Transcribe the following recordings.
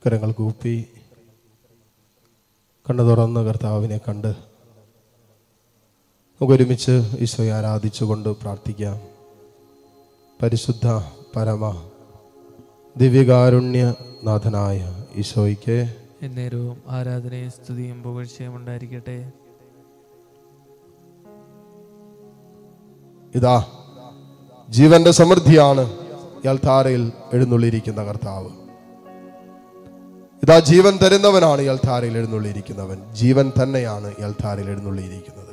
കരങ്ങൾ കൂപ്പി കണ്ണു തുറന്ന് കർത്താവിനെ കണ്ട് നമുക്കൊരുമിച്ച് ഈശോയെ ആരാധിച്ചുകൊണ്ട് പ്രാർത്ഥിക്കാം. പരിശുദ്ധ പരമ ദിവ്യകാരുണ്യനാഥനായ ഈശോയ്ക്ക് എന്നേരവും ആരാധനയും സ്തുതിയും പുകഴ്ചയും ഉണ്ടായിരിക്കട്ടെ. ഇതാ ജീവന്റെ സമൃദ്ധിയാണ് ഇയാൾ ധാരയിൽ എഴുന്നള്ളിയിരിക്കുന്ന കർത്താവ്. ഇതാ ജീവൻ തരുന്നവനാണ് ഇയാൾ ധാരയിൽ എഴുന്നള്ളിയിരിക്കുന്നവൻ. ജീവൻ തന്നെയാണ് ഇയാൾ ധാരയിൽ എഴുന്നള്ളിയിരിക്കുന്നത്.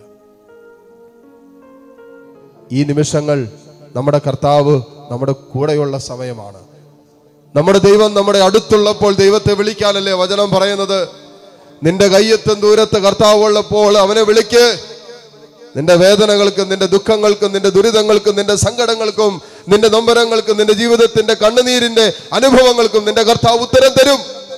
ഈ നിമിഷങ്ങൾ നമ്മുടെ കർത്താവ് നമ്മുടെ കൂടെയുള്ള സമയമാണ്. നമ്മുടെ ദൈവം നമ്മുടെ അടുത്തുള്ളപ്പോൾ ദൈവത്തെ വിളിക്കാനല്ലേ വചനം പറയുന്നത്? നിന്റെ കയ്യെത്തും ദൂരത്ത് കർത്താവ് ഉള്ളപ്പോൾ അവനെ വിളിക്ക്. നിന്റെ വേദനകൾക്കും നിന്റെ ദുഃഖങ്ങൾക്കും നിന്റെ ദുരിതങ്ങൾക്കും നിന്റെ സങ്കടങ്ങൾക്കും നിന്റെ നൊമ്പരങ്ങൾക്കും നിന്റെ ജീവിതത്തിന്റെ കണ്ണുനീരിന്റെ അനുഭവങ്ങൾക്കും നിന്റെ കർത്താവ് ഉത്തരം തരും.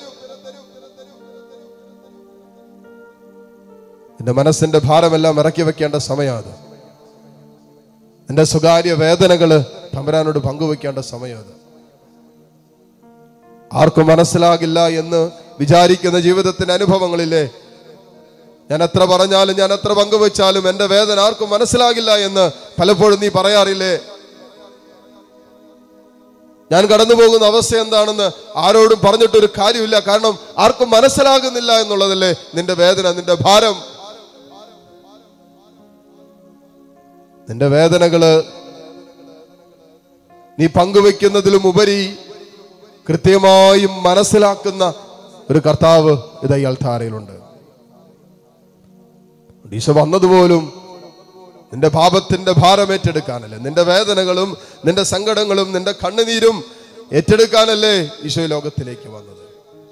നിന്റെ മനസ്സിന്റെ ഭാരമെല്ലാം ഇറക്കി വെക്കേണ്ട സമയമാണ്. നിന്റെ സ്വകാര്യ വേദനകള് തമ്പുരാനോട് പങ്കുവെക്കേണ്ട സമയമാണ്. ആർക്കും മനസ്സിലാകില്ല എന്ന് വിചാരിക്കുന്ന ജീവിതത്തിന്റെ അനുഭവങ്ങളില്ലേ, ഞാൻ എത്ര പറഞ്ഞാലും ഞാൻ എത്ര പങ്കുവെച്ചാലും എൻ്റെ വേദന ആർക്കും മനസ്സിലാകില്ല എന്ന് പലപ്പോഴും നീ പറയാറില്ലേ? ഞാൻ കടന്നു പോകുന്ന അവസ്ഥ എന്താണെന്ന് ആരോടും പറഞ്ഞിട്ടൊരു കാര്യമില്ല. കാരണം ആർക്കും മനസ്സിലാകുന്നില്ല എന്നുള്ളതല്ലേ നിന്റെ വേദന, നിന്റെ ഭാരം. നിന്റെ വേദനകള് നീ പങ്കുവെക്കുന്നതിലും ഉപരി കൃത്യമായും മനസ്സിലാക്കുന്ന ഒരു കർത്താവ് ഇത് ഇയാൾ ധാരയിലുണ്ട്. ഈശോ വന്നതുപോലും നിന്റെ പാപത്തിന്റെ ഭാരം ഏറ്റെടുക്കാനല്ലേ, നിന്റെ വേദനകളും നിന്റെ സങ്കടങ്ങളും നിന്റെ കണ്ണുനീരും ഏറ്റെടുക്കാനല്ലേ ഈശോ ലോകത്തിലേക്ക് വന്നത്.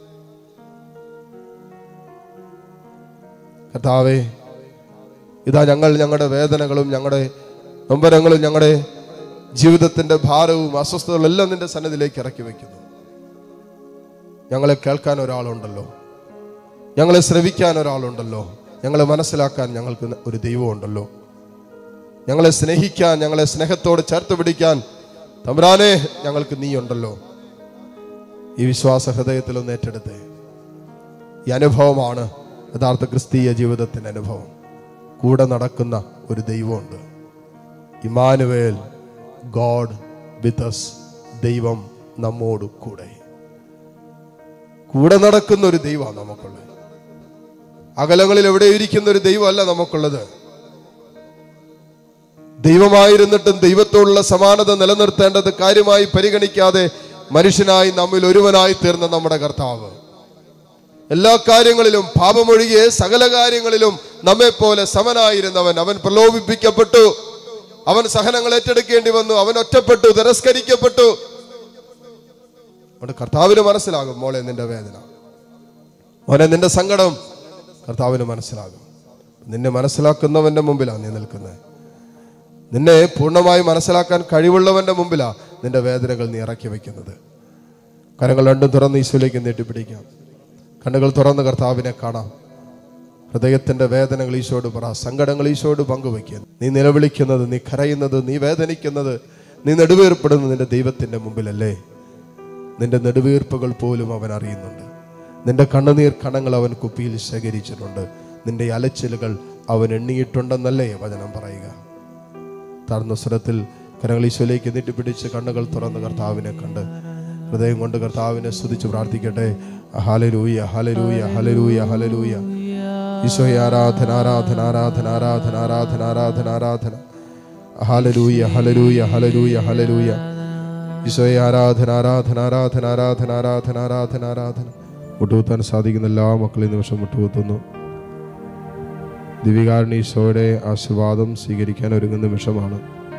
കർത്താവേ, ഇതാ ഞങ്ങൾ ഞങ്ങളുടെ വേദനകളും ഞങ്ങളുടെ നൊമ്പരങ്ങളും ഞങ്ങളുടെ ജീവിതത്തിന്റെ ഭാരവും അസ്വസ്ഥതകളും എല്ലാം നിന്റെ സന്നിധിയിലേക്ക് ഇറക്കി വയ്ക്കുന്നു. ഞങ്ങളെ കേൾക്കാൻ ഒരാളുണ്ടല്ലോ, ഞങ്ങളെ ശ്രവിക്കാൻ ഒരാളുണ്ടല്ലോ, ഞങ്ങളെ മനസ്സിലാക്കാൻ ഞങ്ങൾക്ക് ഒരു ദൈവമുണ്ടല്ലോ, ഞങ്ങളെ സ്നേഹിക്കാൻ ഞങ്ങളെ സ്നേഹത്തോട് ചേർത്ത് പിടിക്കാൻ തമ്പുരാനെ ഞങ്ങൾക്ക് നീ ഉണ്ടല്ലോ. ഈ വിശ്വാസ ഹൃദയത്തിലൊന്ന് ഏറ്റെടുത്തേ. ഈ അനുഭവമാണ് യഥാർത്ഥ ക്രിസ്തീയ ജീവിതത്തിന്റെ അനുഭവം. കൂടെ നടക്കുന്ന ഒരു ദൈവമുണ്ട്. ഇമ്മാനുവേൽ, ഗോഡ് വിത്ത് us, ദൈവം നമ്മോട് കൂടെ. കൂടെ നടക്കുന്ന ഒരു ദൈവമാണ് നമുക്കുള്ളത്. അകലങ്ങളിൽ എവിടെ ഇരിക്കുന്ന ഒരു ദൈവമല്ല നമുക്കുള്ളത്. ദൈവമായിരുന്നിട്ടും ദൈവത്തോടുള്ള സമാനത നിലനിർത്തേണ്ടത് കാര്യമായി പരിഗണിക്കാതെ മനുഷ്യനായി നമ്മിൽ ഒരുവനായി തീർന്ന നമ്മുടെ കർത്താവ് എല്ലാ കാര്യങ്ങളിലും പാപമൊഴികെ സകല കാര്യങ്ങളിലും നമ്മെ പോലെ സമനായിരുന്നവൻ. അവൻ പ്രലോഭിപ്പിക്കപ്പെട്ടു, അവൻ സഹനങ്ങൾ ഏറ്റെടുക്കേണ്ടി വന്നു, അവൻ ഒറ്റപ്പെട്ടു, തിരസ്കരിക്കപ്പെട്ടു. അവിടെ കർത്താവിന് മനസ്സിലാകും, മോളെ നിന്റെ വേദന, മോനെ നിന്റെ സങ്കടം കർത്താവിന് മനസ്സിലാകും. നിന്നെ മനസ്സിലാക്കുന്നവന്റെ മുമ്പിലാണ് നീ നിൽക്കുന്നത്. നിന്നെ പൂർണ്ണമായി മനസ്സിലാക്കാൻ കഴിവുള്ളവന്റെ മുമ്പിലാണ് നിന്റെ വേദനകൾ നീ ഇറക്കി വയ്ക്കുന്നത്. കരങ്ങൾ രണ്ടും തുറന്ന് ഈശോയിലേക്ക് നീട്ടിപ്പിടിക്കാം. കണ്ണുകൾ തുറന്ന് കർത്താവിനെ കാണാം. ഹൃദയത്തിന്റെ വേദനകൾ ഈശോയോട് പറ, സങ്കടങ്ങൾ ഈശോയോട് പങ്കുവയ്ക്കുക. നീ നിലവിളിക്കുന്നത്, നീ കരയുന്നത്, നീ വേദനിക്കുന്നത്, നീ നെടുവീർപ്പെടുന്നത് നിന്റെ ദൈവത്തിന്റെ മുമ്പിലല്ലേ. നിന്റെ നെടുവീർപ്പുകൾ പോലും അവൻ അറിയുന്നുണ്ട്. നിന്റെ കണ്ണുനീർ കണങ്ങൾ അവൻ കുപ്പിയിൽ ശേഖരിച്ചിട്ടുണ്ട്. നിന്റെ അലച്ചിലുകൾ അവൻ എണ്ണിയിട്ടുണ്ടെന്നല്ലേ വചനം പറയുക. താഴ്ന്ന സ്വരത്തിൽ കരങ്ങൾ ഈശോയിലേക്ക് നീട്ടിപ്പിടിച്ച് കണ്ണുകൾ തുറന്ന് കർത്താവിനെ കണ്ട് ഹൃദയം കൊണ്ട് കർത്താവിനെ സ്തുതിച്ച് പ്രാർത്ഥിക്കട്ടെ. ഹല്ലേലൂയ, ഹല്ലേലൂയ, ഹല്ലേലൂയ, ഹല്ലേലൂയ. ഈശോയെ ആരാധന, ആരാധന, ആരാധന, ആരാധന, ആരാധന, ആരാധന, ആരാധന. ഹല്ലേലൂയ, ഹല്ലേലൂയ, ഹല്ലേലൂയ, ഹല്ലേലൂയ. ഈശോയെ ആരാധന, ആരാധന, ആരാധന, ആരാധന, ആരാധന, ആരാധന, ആരാധന. മുട്ടുകുത്താൻ സാധിക്കുന്ന എല്ലാ മക്കളും ഈ നിമിഷം മുട്ടുകുത്തുന്നു. ദിവ്യകാരുണ്യ ഈശോയുടെ ആശീർവാദം സ്വീകരിക്കാൻ ഒരുങ്ങുന്ന നിമിഷമാണ്.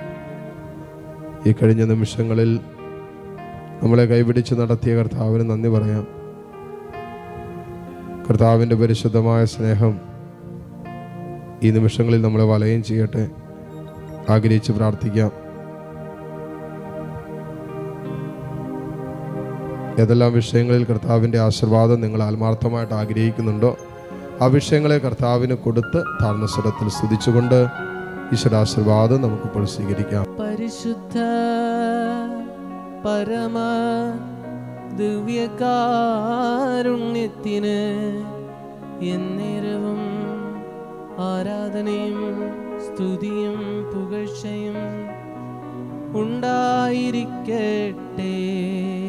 ഈ കഴിഞ്ഞ നിമിഷങ്ങളിൽ നമ്മളെ കൈപിടിച്ച് നടത്തിയ കർത്താവിന് നന്ദി പറയാം. കർത്താവിൻ്റെ പരിശുദ്ധമായ സ്നേഹം ഈ നിമിഷങ്ങളിൽ നമ്മളെ വലയം ചെയ്യട്ടെ. ആഗ്രഹിച്ച് പ്രാർത്ഥിക്കാം. ഏതെല്ലാം വിഷയങ്ങളിൽ കർത്താവിൻ്റെ ആശീർവാദം നിങ്ങൾ ആത്മാർത്ഥമായിട്ട് ആഗ്രഹിക്കുന്നുണ്ടോ ആ വിഷയങ്ങളെ കർത്താവിന് കൊടുത്ത് താഴ്ന്ന സ്വരത്തിൽ സ്തുതിച്ചുകൊണ്ട് ഈശ്വരാശീർവാദം നമുക്കിപ്പോൾ സ്വീകരിക്കാം. പരിശുദ്ധ പരമ ദിവ്യകാരുണ്യത്തിന് എന്നേരവും ആരാധനയും സ്തുതിയും പുകഴ്ചയും ഉണ്ടായിരിക്കട്ടെ.